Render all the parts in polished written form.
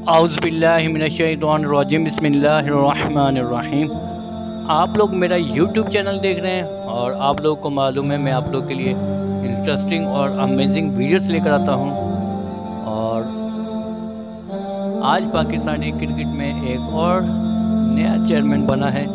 औज़ुबिल्लाहिमिनश्शैतानिर्रजीम बिस्मिल्लाहिर्रहमानिर्रहीम। आप लोग मेरा YouTube चैनल देख रहे हैं और आप लोगों को मालूम है मैं आप लोग के लिए इंटरेस्टिंग और अमेजिंग वीडियोस लेकर आता हूं। और आज पाकिस्तानी क्रिकेट में एक और नया चेयरमैन बना है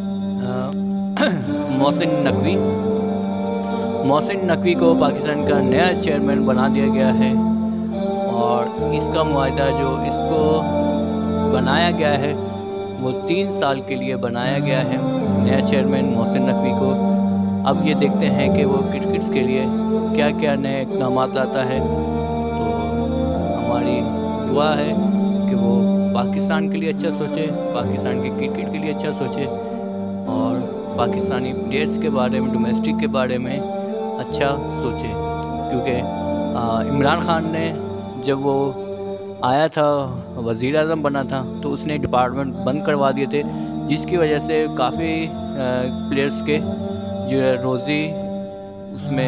मोहसिन नकवी को पाकिस्तान का नया चेयरमैन बना दिया गया है। और इसका मुआहदा जो इसको बनाया गया है वो 3 साल के लिए बनाया गया है नया चेयरमैन मोहसिन नकवी को। अब ये देखते हैं कि वो क्रिकेट्स के लिए क्या क्या नए इक़दाम लाता है। तो हमारी दुआ है कि वो पाकिस्तान के लिए अच्छा सोचे, पाकिस्तान के क्रिकेट के लिए अच्छा सोचे और पाकिस्तानी प्लेयर्स के बारे में, डोमेस्टिक के बारे में अच्छा सोचे। क्योंकि इमरान खान ने जब वो आया था, वज़ीर आज़म बना था, तो उसने डिपार्टमेंट बंद करवा दिए थे, जिसकी वजह से काफ़ी प्लेयर्स के जो रोज़ी उसमें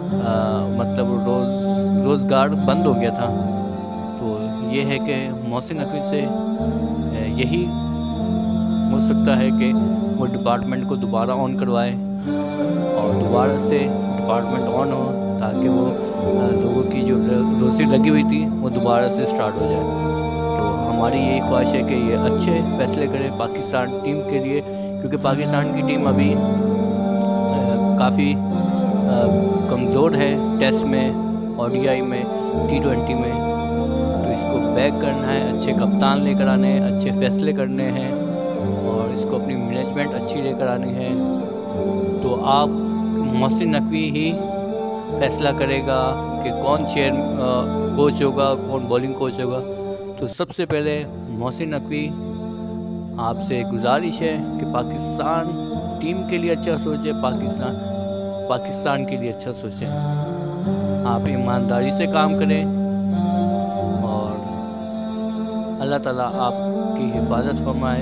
मतलब रोज़गार बंद हो गया था। तो ये है कि मोहसिन नकवी से यही हो सकता है कि वो डिपार्टमेंट को दोबारा ऑन करवाए और दोबारा से डिपार्टमेंट ऑन हो, ताकि वो लोगों की जो रोज़ी लगी हुई थी वो दोबारा से स्टार्ट हो जाए। तो हमारी यही ख्वाहिश है कि ये अच्छे फैसले करें पाकिस्तान टीम के लिए, क्योंकि पाकिस्तान की टीम अभी काफ़ी कमज़ोर है टेस्ट में, ODI में, T20 में। तो इसको बैक करना है, अच्छे कप्तान लेकर आने हैं, अच्छे फैसले करने हैं और इसको अपनी मैनेजमेंट अच्छी लेकर आनी है। तो आप मोहसिन नकवी ही फैसला करेगा कि कौन कोच होगा, कौन बॉलिंग कोच होगा। तो सबसे पहले मोहसिन नकवी, आपसे गुजारिश है कि पाकिस्तान टीम के लिए अच्छा सोचे, पाकिस्तान के लिए अच्छा सोचें। आप ईमानदारी से काम करें और अल्लाह ताला आपकी हिफाजत फरमाए।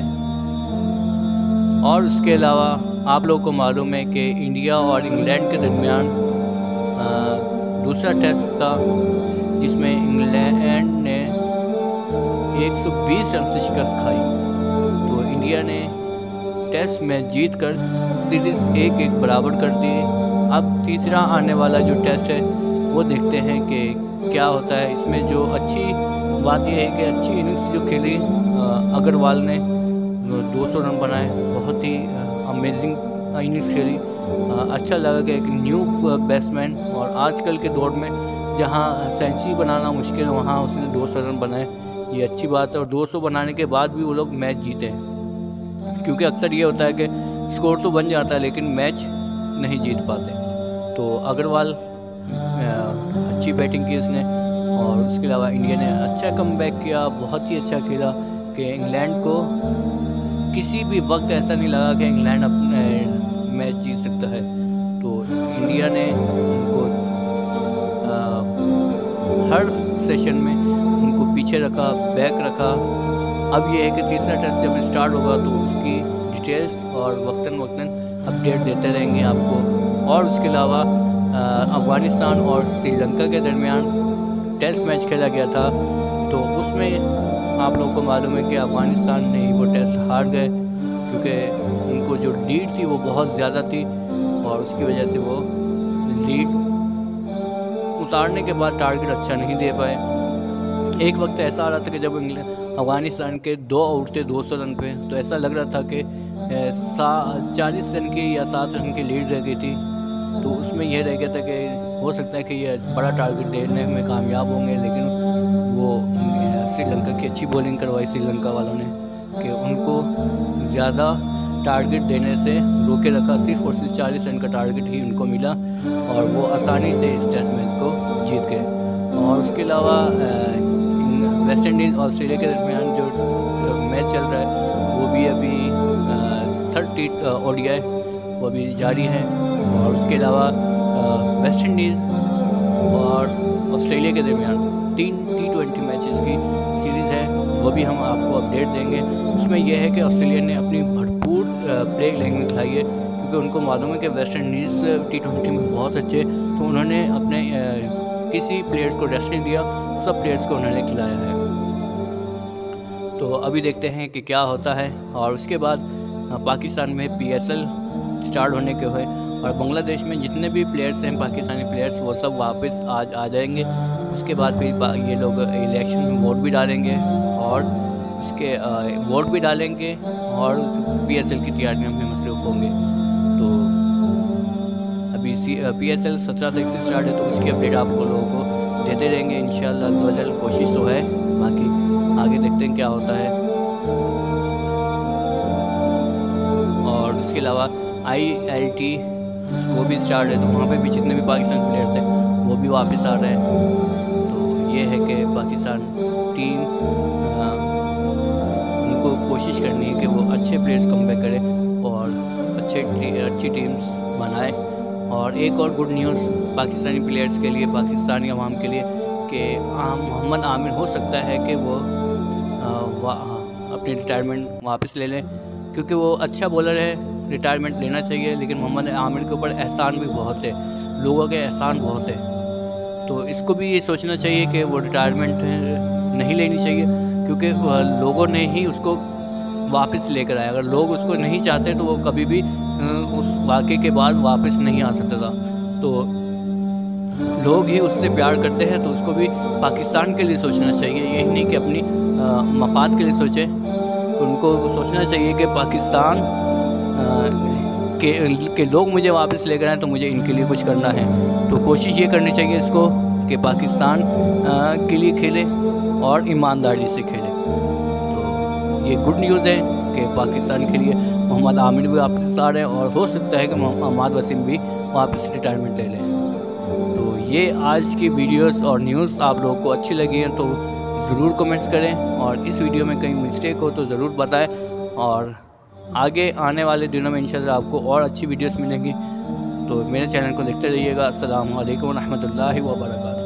और उसके अलावा आप लोगों को मालूम है कि इंडिया और इंग्लैंड के दरमियान दूसरा टेस्ट था, जिसमें इंग्लैंड ने 120 रन से शिकस्त खाई। तो इंडिया ने टेस्ट मैच जीतकर सीरीज़ 1-1 बराबर कर दी। अब तीसरा आने वाला जो टेस्ट है वो देखते हैं कि क्या होता है। इसमें जो अच्छी बात यह है कि अच्छी इनिंग्स जो खेली अग्रवाल ने 200 रन बनाए, बहुत ही अमेजिंग इनिंग्स खेली। अच्छा लगा कि एक न्यू बैट्समैन, और आजकल के दौर में जहां सेंचुरी बनाना मुश्किल है वहां उसने 200 रन बनाए, ये अच्छी बात है। और 200 बनाने के बाद भी वो लोग मैच जीते हैं, क्योंकि अक्सर ये होता है कि स्कोर तो बन जाता है लेकिन मैच नहीं जीत पाते। तो अग्रवाल अच्छी बैटिंग की उसने, और उसके अलावा इंडिया ने अच्छा कमबैक किया, बहुत ही अच्छा खेला कि इंग्लैंड को किसी भी वक्त ऐसा नहीं लगा कि इंग्लैंड अपने मैच जीत सकता है। तो इंडिया ने उनको हर सेशन में उनको पीछे रखा, बैक रखा। अब ये है कि तीसरा टेस्ट जब स्टार्ट होगा तो उसकी डिटेल्स और वक्तन अपडेट देते रहेंगे आपको। और उसके अलावा अफ़गानिस्तान और श्रीलंका के दरमियान टेस्ट मैच खेला गया था, तो उसमें आप लोगों को मालूम है कि अफ़गानिस्तान ने वो टेस्ट हार गए, क्योंकि उनको जो लीड थी वो बहुत ज़्यादा थी और उसकी वजह से वो लीड उतारने के बाद टारगेट अच्छा नहीं दे पाए। एक वक्त ऐसा आ रहा था कि जब अफ़गानिस्तान के 2 आउट थे 200 रन पे, तो ऐसा लग रहा था कि 40 रन की या 7 रन की लीड रह गई थी। तो उसमें यह रह गया था कि हो सकता है कि ये बड़ा टारगेट देने में कामयाब होंगे, लेकिन वो श्रीलंका की अच्छी बॉलिंग करवाई श्रीलंका वालों ने कि उनको ज़्यादा टारगेट देने से रोके रखा। सिर्फ और सिर्फ 40 रन का टारगेट ही उनको मिला और वो आसानी से इस टेस्ट मैच को जीत गए। और उसके अलावा वेस्ट इंडीज़ और ऑस्ट्रेलिया के दरमियान जो मैच चल रहा है वो भी अभी थर्ड ODI वो अभी जारी है। और उसके अलावा वेस्ट इंडीज़ और ऑस्ट्रेलिया के दरमियान 3 T20 मैचेस की सीरीज़ है, वो भी हम आपको अपडेट देंगे। उसमें यह है कि ऑस्ट्रेलिया ने अपनी भरपूर प्ले लैंग्वेज दिखाई है, क्योंकि उनको मालूम है कि वेस्ट इंडीज़ T20 में बहुत अच्छे, तो उन्होंने अपने किसी प्लेयर्स को रेस्ट नहीं दिया, सब प्लेयर्स को उन्होंने खिलाया है। तो अभी देखते हैं कि क्या होता है। और उसके बाद पाकिस्तान में PSL स्टार्ट होने के हुए और बांग्लादेश में जितने भी प्लेयर्स हैं पाकिस्तानी प्लेयर्स वो सब वापस आ जाएंगे। उसके बाद फिर ये लोग इलेक्शन में वोट भी डालेंगे और उसके वोट भी डालेंगे और PSL की तैयारियों में मसरूफ़ होंगे। तो अभी PSL 17 तारीख से स्टार्ट है, तो उसकी अपडेट आप लोगों को देते रहेंगे इंशाअल्लाह। कोशिश तो है, बाकी आगे देखते हैं क्या होता है। और उसके अलावा ILT वो भी स्टार्ट है, तो वहाँ पे भी जितने भी पाकिस्तान प्लेयर थे वो भी वापस आ रहे हैं। तो ये है कि पाकिस्तान टीम उनको कोशिश करनी है कि वो अच्छे प्लेयर्स कम बैक करें और अच्छी टीम्स बनाए। और एक और गुड न्यूज़ पाकिस्तानी प्लेयर्स के लिए, पाकिस्तानी अवाम के लिए, कि मोहम्मद आमिर हो सकता है कि वो अपनी रिटायरमेंट वापस ले लें, क्योंकि वो अच्छा बॉलर है। रिटायरमेंट लेना चाहिए, लेकिन मोहम्मद आमिर के ऊपर एहसान भी बहुत है, लोगों के एहसान बहुत है। तो इसको भी ये सोचना चाहिए कि वो रिटायरमेंट नहीं लेनी चाहिए, क्योंकि लोगों ने ही उसको वापस लेकर आया। अगर लोग उसको नहीं चाहते तो वो कभी भी उस वाक़े के बाद वापस नहीं आ सकता था। तो लोग ही उससे प्यार करते हैं, तो उसको भी पाकिस्तान के लिए सोचना चाहिए, यही नहीं कि अपनी मफाद के लिए सोचे। तो उनको सोचना चाहिए कि पाकिस्तान के लोग मुझे वापस लेकर आए, तो मुझे इनके लिए कुछ करना है। तो कोशिश ये करनी चाहिए इसको कि पाकिस्तान के लिए खेले और ईमानदारी से खेले। तो ये गुड न्यूज़ है कि पाकिस्तान के लिए मोहम्मद आमिर भी वापस आ रहे हैं और हो सकता है कि मोहम्मद वसीम भी वापस रिटायरमेंट ले लें। तो ये आज की वीडियोस और न्यूज़ आप लोगों को अच्छी लगी है तो ज़रूर कमेंट्स करें, और इस वीडियो में कहीं मिस्टेक हो तो ज़रूर बताएं। और आगे आने वाले दिनों में इंशाअल्लाह आपको और अच्छी वीडियोस मिलेंगी। तो मेरे चैनल को देखते रहिएगा। अस्सलामु अलैकुम रहमतुल्लाहि व बरकातहू।